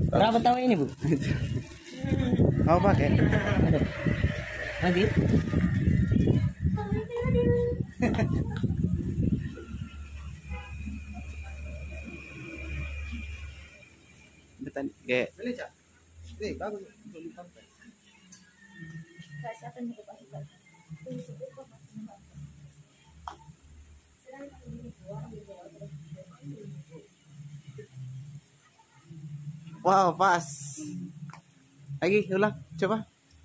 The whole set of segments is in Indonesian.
Berapa tahun ini, Bu? Mau pakai? Ada. Lagi? Betul. Kayak. Nih, bagus. Wow, pas. Lagi, ulang, coba.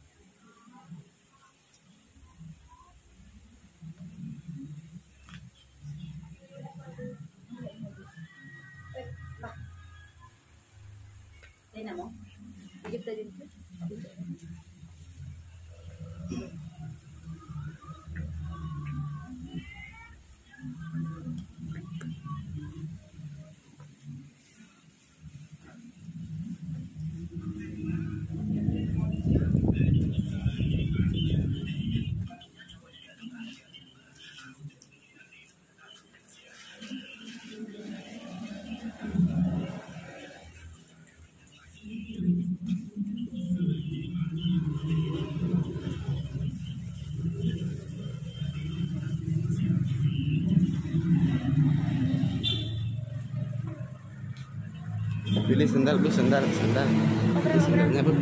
Pilih sendal, Bu, sendal. Beli sendalnya, Bu.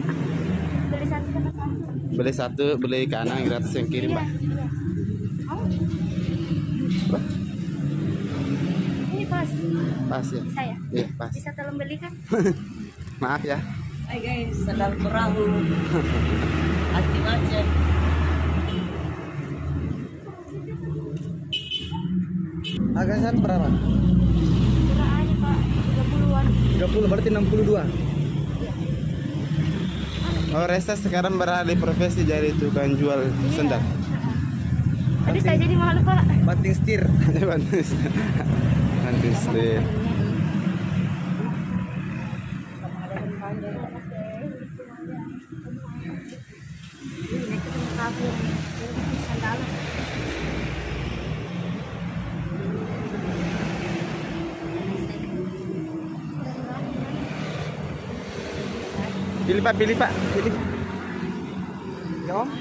Beli satu, beli kanan gratis yang kiri, Pak. Ini pas. Pas ya? Bisa ya? Iya, pas. Bisa tolong belikan? Maaf ya. Hai guys, sandal perahu. Anti macet. Harga satu berapa? Murah aja, Pak. 30-an. 30 berarti 62. Oh, Resta sekarang beralih profesi jadi tukang jual sendal. Tadi saya jadi malu, Pak. Banting setir. Banting setir. Pilih Pak. Ya, Om.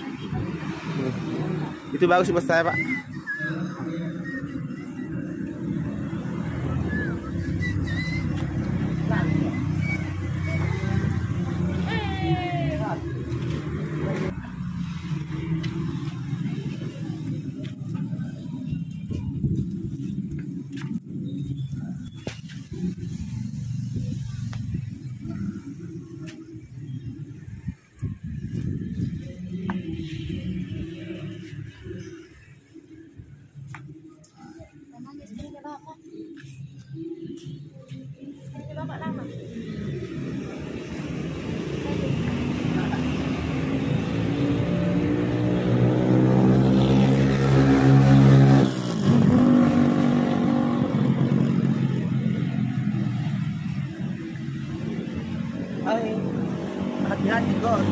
Itu bagus buat saya, Pak. Bapak lama. Hai. Hati-hati, God.